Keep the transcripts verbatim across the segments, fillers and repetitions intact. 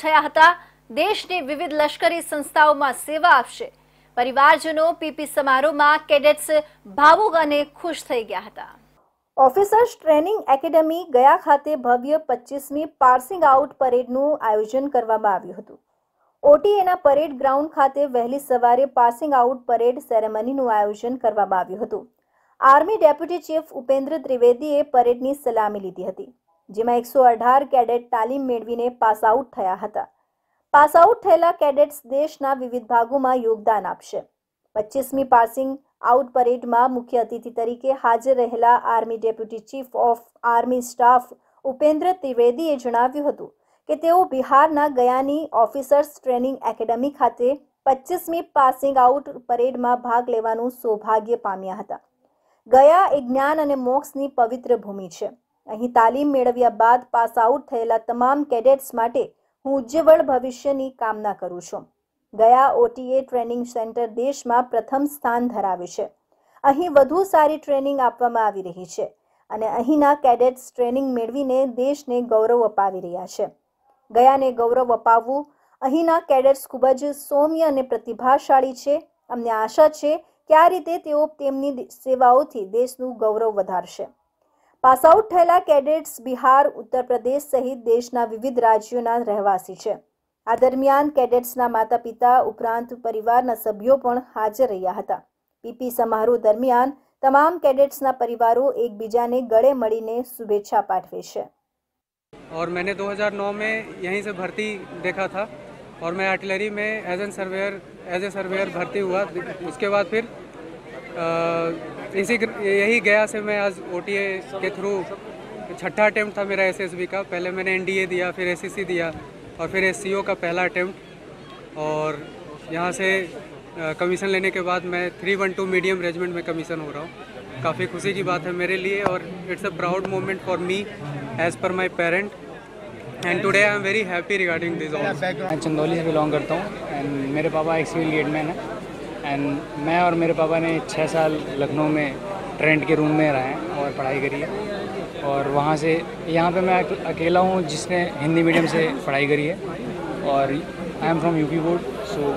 થયા હતા। દેશની વિવિધ લશ્કરી સંસ્થાઓમાં સેવા આપશે। પરિવારજનો પીપી સમારોહમાં કેડેટ્સ ભાવુક અને ખુશ થઈ ગયા હતા। ઓફિસર્સ ટ્રેનિંગ એકેડમી ગયા ખાતે ભવ્ય પચીસમી પાસિંગ આઉટ પરેડનું આયોજન કરવામાં આવ્યું હતું। ઓટીએના પરેડ ગ્રાઉન્ડ ખાતે વહેલી સવારે પાસિંગ આઉટ પરેડ સેરેમનીનું આયોજન કરવામાં આવ્યું હતું। આર્મી ડેપ્યુટી ચીફ ઉપેન્દ્ર ત્રિવેદીએ પરેડની સલામી લીધી હતી, જેમાં એકસો અઢાર કેડેટ તાલીમ મેળવીને પાસ આઉટ થયા હતા। પાસ આઉટ થયેલા કેડેટ્સ દેશના વિવિધ ભાગોમાં યોગદાન આપશે। પચીસમી પાસિંગ આઉટ પરેડમાં મુખ્ય અતિથિ તરીકે હાજર રહેલા army deputy chief of army staff Upendra ત્રિવેદીએ જણાવ્યું હતું કે તેઓ બિહારના ગયાની ઓફિસર્સ ટ્રેનિંગ એકેડમી ખાતે પચીસમી પાસિંગ આઉટ પરેડમાં ભાગ લેવાનું સૌભાગ્ય પામ્યા હતા। ગયા એ જ્ઞાન અને મોક્ષની પવિત્ર ભૂમિ છે। અહીં તાલીમ મેળવ્યા બાદ પાસ આઉટ થયેલા તમામ કેડેટ્સ માટે હું ઉજ્જવળ ભવિષ્યની કામના કરું છું। ગયા ઓટીએ ટ્રેનિંગ સેન્ટર દેશમાં પ્રથમ સ્થાન ધરાવે છે। અહીં વધુ સારી ટ્રેનિંગ આપવામાં આવી રહી છે અને અહીંના કેડેટ્સ ટ્રેનિંગ મેળવીને દેશને ગૌરવ અપાવી રહ્યા છે। ગયાને ગૌરવ અપાવવું। અહીંના કેડેટ્સ ખૂબ જ સૌમ્ય અને પ્રતિભાશાળી છે। અમને આશા છે કે આ રીતે તેઓ તેમની સેવાઓથી દેશનું ગૌરવ વધારશે। પાસ આઉટ થયેલા કેડેટ્સ બિહાર, ઉત્તર પ્રદેશ સહિત દેશના વિવિધ રાજ્યોના રહેવાસી છે। આ દરમિયાન કેડેટ્સના માતા પિતા ઉપરાંત પરિવારના સભ્યો પણ હાજર રહ્યા હતા। પીપી સમારોહ દરમિયાન તમામ કેડેટ્સના પરિવારો એકબીજાને ગળે મળીને શુભેચ્છા પાઠવે છે। और मैंने दो हज़ार नौ में यहीं से भर्ती देखा था और मैं आर्टिलरी में as an surveyor as a surveyor भर्ती हुआ। उसके बाद फिर आ, इसी यही गया से मैं आज ओटीए के थ्रू छठा अटेम्प्ट था मेरा एसएसबी का। पहले मैंने एनडीए दिया, फिर एससीसी दिया और फिर एससीओ का पहला अटेम्प्ट। और यहाँ से कमीशन लेने के बाद मैं three one two medium regiment में कमीशन हो रहा हूँ। काफ़ी खुशी की बात है मेरे लिए और it's a proud moment for me as per my parent and today I am very happy regarding this also. मैं चंदौली से बिलोंग करता हूँ एंड मेरे पापा एक सिविल गेटमैन है एंड मैं और मेरे पापा ने छः साल लखनऊ में ट्रेंट के रूम में रहे हैं और पढ़ाई करी है। और वहाँ से यहाँ पे मैं अकेला हूँ जिसने हिंदी मीडियम से पढ़ाई करी है और I am from UP board. So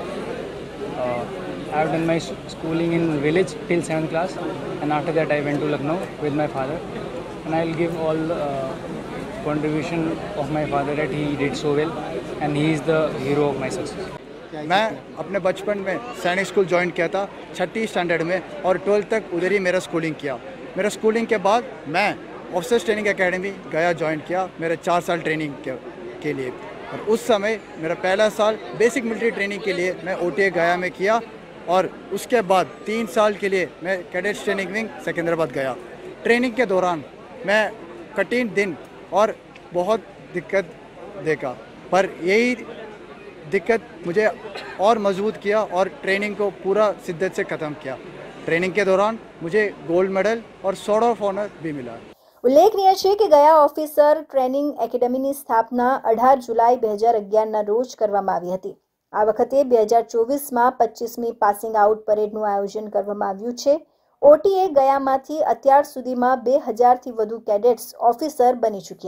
I have done my schooling in village till seventh class and after that I went to Lucknow with my father and I will give all contribution of my father that he did so well and he is the hero of my success। मैं अपने बचपन में सैनिक school join किया था छठी standard में और twelfth तक उधर ही मेरा स्कूलिंग किया। मेरा स्कूलिंग के बाद मैं ऑफिसर्स ट्रेनिंग एकेडमी गया ज्वाइन किया मेरे चार साल ट्रेनिंग के, के लिए। और उस समय मेरा पहला साल बेसिक मिलिट्री ट्रेनिंग के लिए मैं ओटीए गया में किया और उसके बाद तीन साल के लिए मैं कैडेट्स ट्रेनिंग विंग सिकंदराबाद गया। ट्रेनिंग के दौरान मैं कठिन दिन और बहुत दिक्कत देखा, पर यही दिक्कत मुझे और मजबूत किया और ट्रेनिंग को पूरा शिद्दत से ख़त्म किया। ट्रेनिंग के दौरान मुझे गोल्ड मेडल और सोर्ड ऑफ ऑनर भी मिला। ઉલ્લેખનીય છે કે ગયા ઓફિસર ટ્રેનિંગ એકેડમીની સ્થાપના અઢાર જુલાઈ બે હજાર અગિયારના રોજ કરવામાં આવી હતી। આ વખતે બે હજાર ચોવીસમાં પચીસમી પાસિંગ આઉટ પરેડનું આયોજન કરવામાં આવ્યું છે। ઓટીએ ગયામાંથી અત્યાર સુધીમાં બે હજારથી વધુ કેડેટ્સ ઓફિસર બની ચૂક્યા।